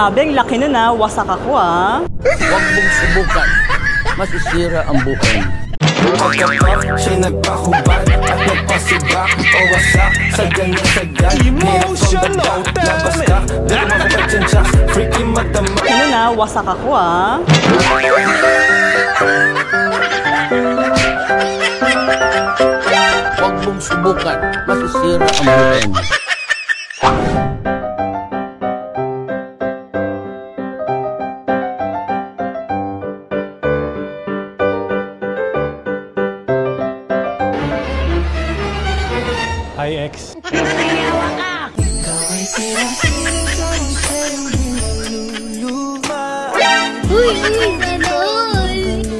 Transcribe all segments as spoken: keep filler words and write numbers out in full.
Grabe, ang laki nun ah. Wasak ako ah. Huwag mong subukan. Masisira ang buhay mo. Pagkapap, siya'y nagpakubad at nagpasibak o wasak sa ganyan sagad. Emotional Labas ka, dahil mapapagtsansya, freaky matama. Ano na, wasak ako ah. Huwag mong subukan. Masisira ang buhay mo. Hi, ex. Uy, uy, sanol!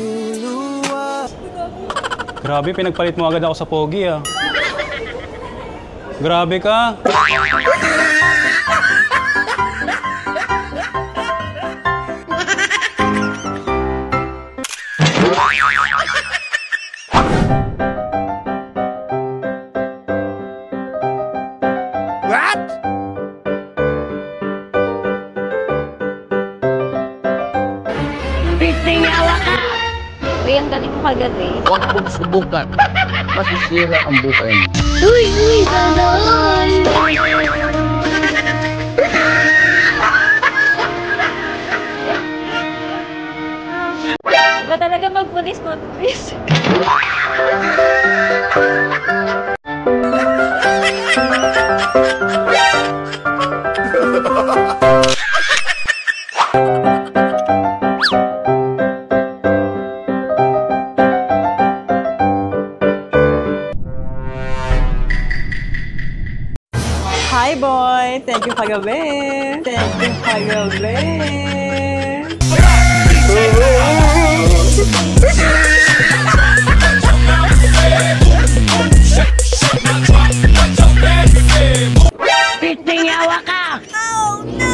Grabe, pinagpalit mo agad ako sa pogi ah. Grabe ka. Uy, ang galing mo kagabi. Huwag mong subukan. Masisira ang buhay mo. Uy, uy, sanol! Ba talaga magpulis-pulis? Hi boy! Thank you kagabi! Thank you kagabi! Piting yawa ka! Oh no!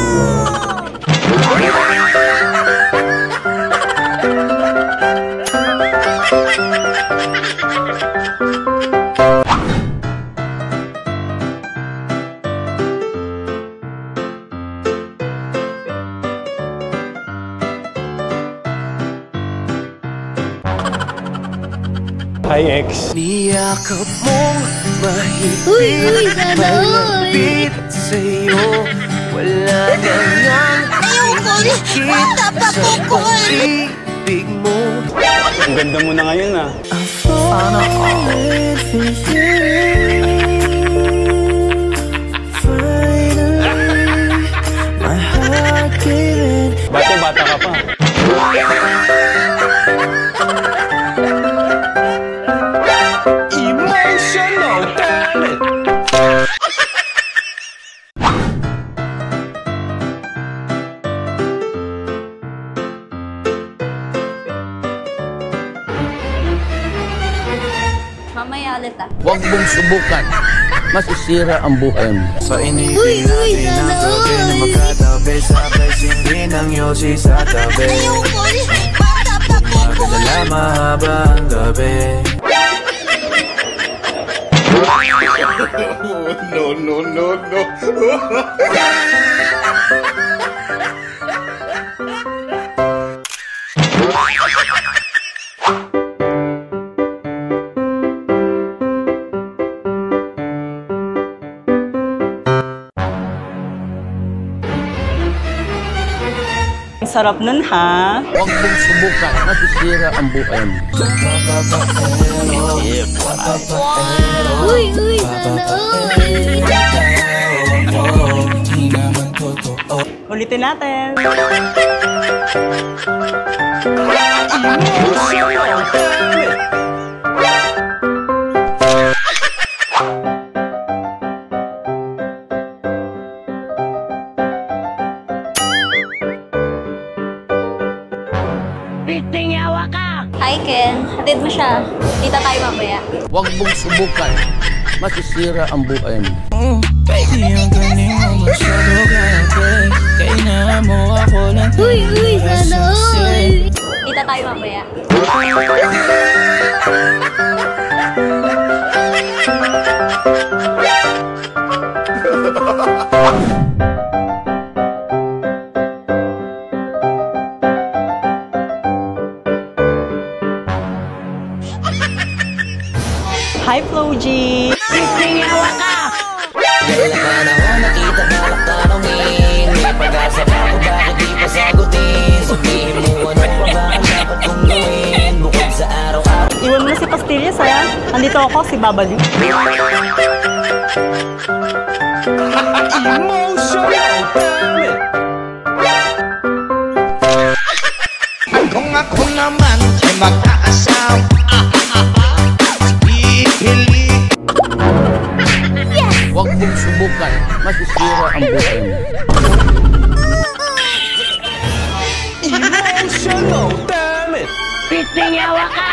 Hi, ex. Niyakap mong mahigpit, Uy, uy, sanol! malapit sa'yo. Wala nang nakikita sa pag-ibig mo. Ang ganda mo na ngayon ah. Sana all for you. Finally, my heart giving. Bata-bata ka pa. Emotional, damn it. Mamaya ulit ah. Huwag mong subukan. Masisira ang buhay mo. Sa Uy, inibig uy, natin ang gabi na sanol! magkatabi, sabay sindi ng yosi sa tabi. Ayoko! Bata pa po ko! Madala mahaba ang gabi. No, no, no, no. Ang sarap nun ha. Huwag mong subukan. Masisira ang buhay mo. Uy, uy, sanol! Ulitin natin. Piting yawa ka! Hi, Ken. Hatid mo siya. Kita tayo mamaya. Huwag mong subukan. Masisira ang buhay mo. Baby, ang galing mo masyado grabe. Kailangan mo ako lang. Uy, uy, sanol! Kita tayo mamaya. Hi, Flo G! Singawa ka! Dahil na panahon nakita balak tanongin, may pag-asa pa ako bakit di pa sagutin. Sabihin mo ano pa ba ang dapat kong gawin bukod sa araw-araw. Iwan mo na si Pastillas, ha? Nandito ako, si Babali. Kung ako naman ay mag-aasaw, pipili. Huwag mong subukan, masisira ang buhay mo. Emotional, damn it! Singawa ka!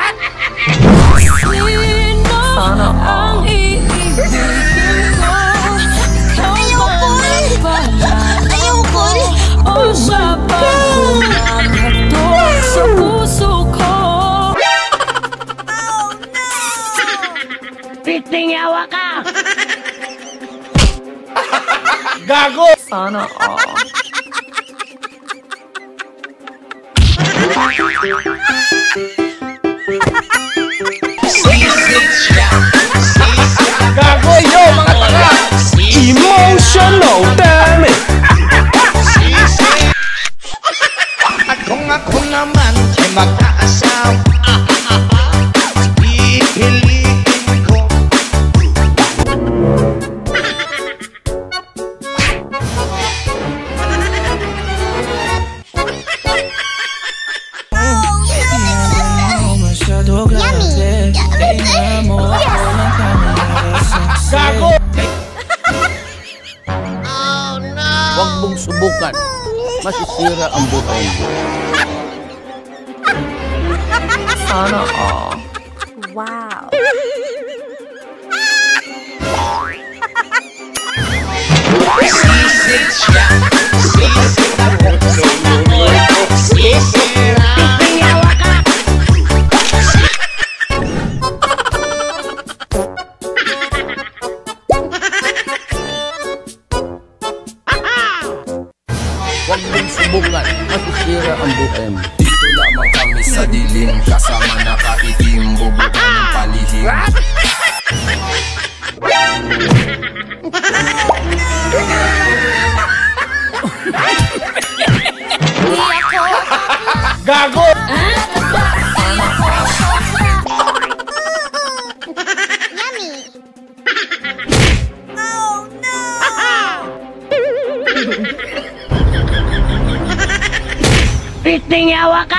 Sana ang iibigin ko. Ayoko! Ayoko! O sa pagkumahatok sa puso ko. Singawa ka! Gago! Sana all. Gago, yo, mga taga! Emotional, damn it! At kung ako naman ay mag-aasaw, pipiliin ko. Gago! Huwag mong subukan, masisira ang buhay mo. Sana all. Wow. Sisig siya, sisig ako. Sisig na. Singawa ka! Huwag mong subukan, masisira ang buhay mo. Dito lamang kami sa dilim, kasama nakaitim, bubukan ng palihim. Gago! Singawa ka!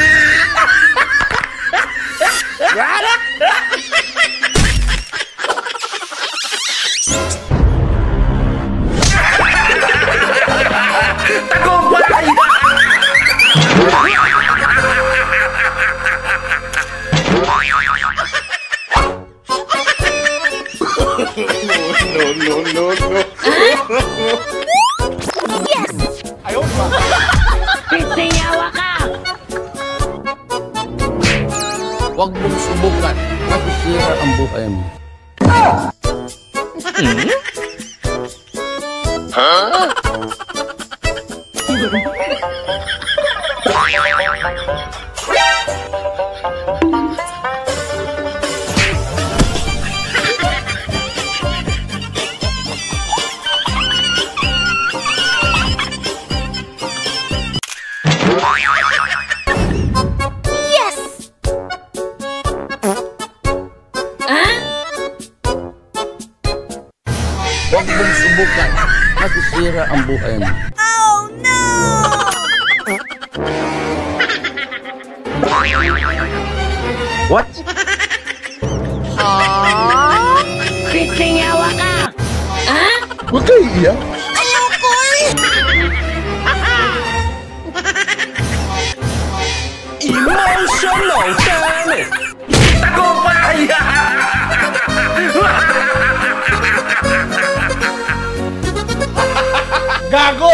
No, no, no, no. Singawa ka! Huwag mong subukan, masisira ang buhay mo. Huwag mong subukan, masisira ang buhay mo. What? Singawa ka! Huwag kayo iiyak. Emotional, damn it! Gago!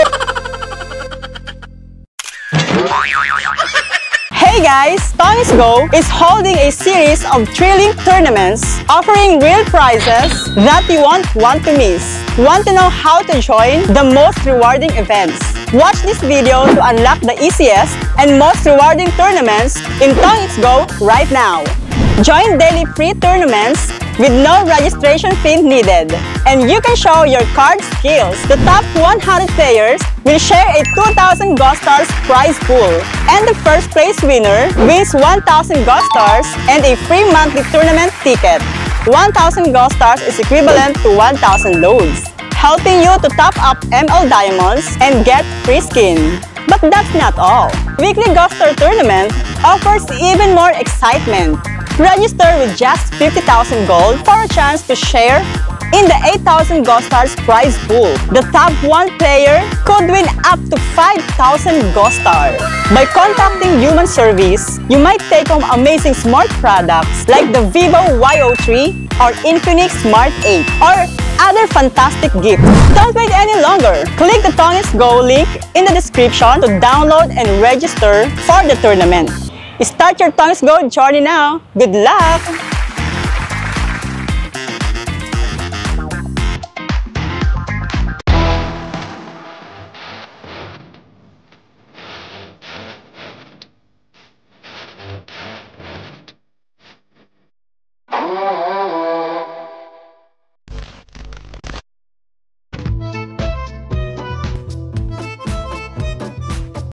Hey guys! Tony's Go is holding a series of thrilling tournaments offering real prizes that you won't want to miss. Want to know how to join the most rewarding events? Watch this video to unlock the easiest and most rewarding tournaments in Tony's Go right now. Join daily free tournaments with no registration fee needed. And you can show your card skills. The top one hundred players will share a two thousand Go Stars prize pool. And the first place winner wins one thousand Go Stars and a free monthly tournament ticket. one thousand Go Stars is equivalent to one thousand loads, helping you to top up M L Diamonds and get free skin. But that's not all. Weekly Go Star Tournament offers even more excitement. Register with just fifty thousand gold for a chance to share in the eight thousand Go Stars prize pool. The top one player could win up to five thousand Go Stars. By contacting Human Service, you might take home amazing smart products like the Vivo Y O three or Infinix Smart eight or other fantastic gifts. Don't wait any longer. Click the Tongis Go link in the description to download and register for the tournament. Start your Tongis Go journey now. Good luck!